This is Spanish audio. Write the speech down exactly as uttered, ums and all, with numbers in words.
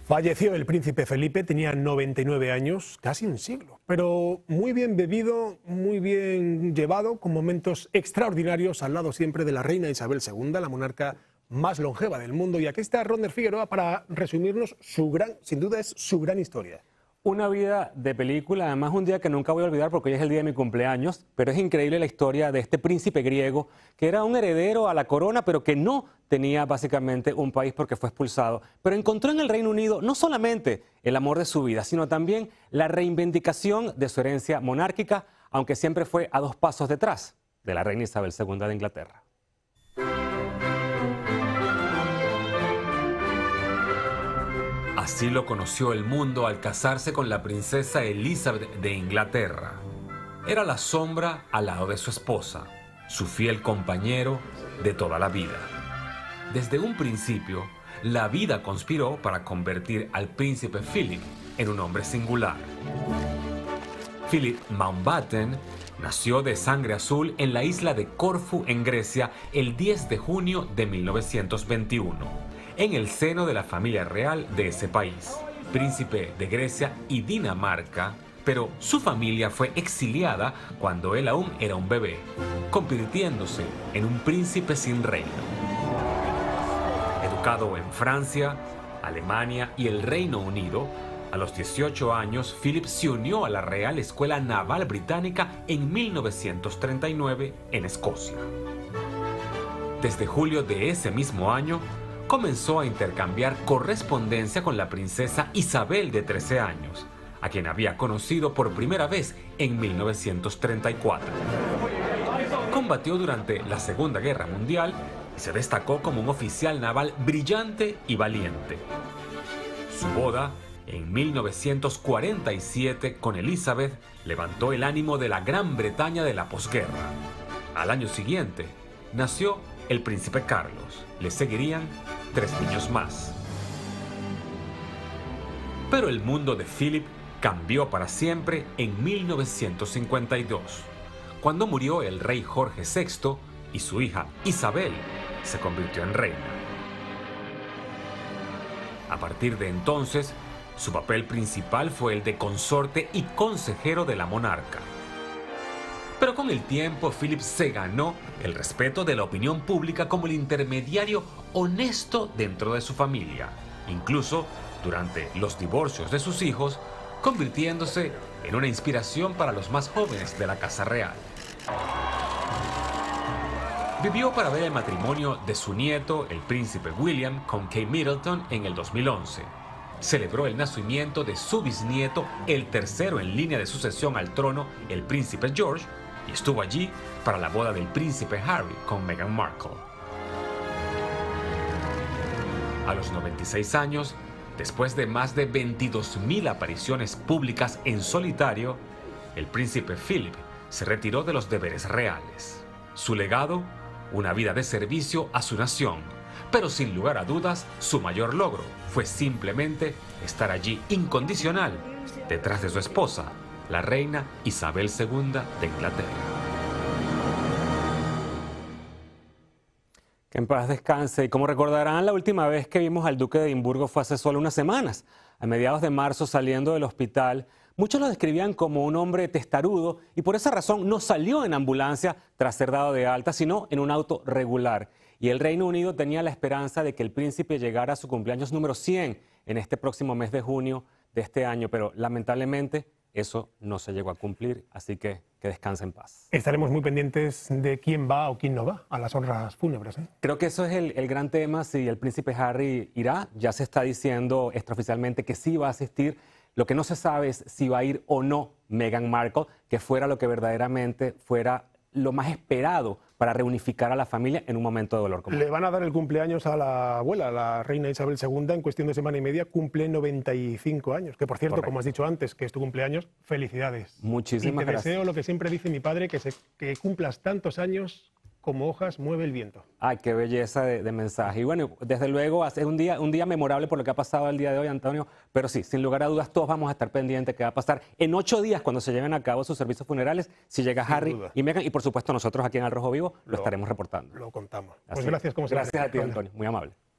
Falleció el príncipe Felipe, tenía noventa y nueve años, casi un siglo, pero muy bien bebido, muy bien llevado, con momentos extraordinarios al lado siempre de la reina Isabel segunda, la monarca más longeva del mundo. Y aquí está Ronder Figueroa para resumirnos su gran, sin duda es su gran historia. Una vida de película, además un día que nunca voy a olvidar porque hoy es el día de mi cumpleaños, pero es increíble la historia de este príncipe griego que era un heredero a la corona, pero que no tenía básicamente un país porque fue expulsado. Pero encontró en el Reino Unido no solamente el amor de su vida, sino también la reivindicación de su herencia monárquica, aunque siempre fue a dos pasos detrás de la reina Isabel segunda de Inglaterra. Así lo conoció el mundo al casarse con la princesa Elizabeth de Inglaterra. Era la sombra al lado de su esposa, su fiel compañero de toda la vida. Desde un principio, la vida conspiró para convertir al príncipe Philip en un hombre singular. Philip Mountbatten nació de sangre azul en la isla de Corfú, en Grecia, el diez de junio de mil novecientos veintiuno. En el seno de la familia real de ese país, príncipe de Grecia y Dinamarca, pero su familia fue exiliada cuando él aún era un bebé, convirtiéndose en un príncipe sin reino. Educado en Francia, Alemania y el Reino Unido, a los dieciocho años, Philip se unió a la Real Escuela Naval Británica en mil novecientos treinta y nueve en Escocia. Desde julio de ese mismo año, comenzó a intercambiar correspondencia con la princesa Isabel de trece años, a quien había conocido por primera vez en mil novecientos treinta y cuatro. Combatió durante la Segunda Guerra Mundial y se destacó como un oficial naval brillante y valiente. Su boda, en mil novecientos cuarenta y siete, con Elizabeth, levantó el ánimo de la Gran Bretaña de la posguerra. Al año siguiente, nació el príncipe Carlos. Le seguirían tres niños más. Pero el mundo de Philip cambió para siempre en mil novecientos cincuenta y dos, cuando murió el rey Jorge sexto y su hija Isabel se convirtió en reina. A partir de entonces, su papel principal fue el de consorte y consejero de la monarca. Pero con el tiempo, Philip se ganó el respeto de la opinión pública como el intermediario honesto dentro de su familia, incluso durante los divorcios de sus hijos, convirtiéndose en una inspiración para los más jóvenes de la Casa Real. Vivió para ver el matrimonio de su nieto, el príncipe William, con Kate Middleton en el dos mil once. Celebró el nacimiento de su bisnieto, el tercero en línea de sucesión al trono, el príncipe George, y estuvo allí para la boda del príncipe Harry con Meghan Markle. A los noventa y seis años, después de más de veintidós mil apariciones públicas en solitario, el príncipe Philip se retiró de los deberes reales. Su legado, una vida de servicio a su nación, pero sin lugar a dudas, su mayor logro fue simplemente estar allí incondicional, detrás de su esposa, la reina Isabel segunda de Inglaterra. Que en paz descanse. Y como recordarán, la última vez que vimos al duque de Edimburgo fue hace solo unas semanas. A mediados de marzo, saliendo del hospital, muchos lo describían como un hombre testarudo y por esa razón no salió en ambulancia tras ser dado de alta, sino en un auto regular. Y el Reino Unido tenía la esperanza de que el príncipe llegara a su cumpleaños número cien en este próximo mes de junio de este año, pero lamentablemente eso no se llegó a cumplir, así que que descanse en paz. Estaremos muy pendientes de quién va o quién no va a las honras fúnebres, ¿eh? Creo que eso es el, el gran tema, si el príncipe Harry irá. Ya se está diciendo extraoficialmente que sí va a asistir. Lo que no se sabe es si va a ir o no Meghan Markle, que fuera lo que verdaderamente fuera lo más esperado para reunificar a la familia en un momento de dolor como Le van a dar el cumpleaños a la abuela, la reina Isabel segunda, en cuestión de semana y media, cumple noventa y cinco años. Que por cierto, Correcto. Como has dicho antes, que es tu cumpleaños, felicidades. Muchísimas y te gracias. deseo lo que siempre dice mi padre, que, se, que cumplas tantos años como hojas mueve el viento. Ay, qué belleza de, de mensaje. Y bueno, desde luego es un día, un día memorable por lo que ha pasado el día de hoy, Antonio, pero sí, sin lugar a dudas, todos vamos a estar pendientes de qué va a pasar en ocho días cuando se lleven a cabo sus servicios funerales, si llega Sin Harry duda. y Meghan, y por supuesto nosotros aquí en Al Rojo Vivo lo, Lo- estaremos reportando. Lo contamos. Así Pues es. gracias, como siempre. Gracias a ti, Antonio, muy amable.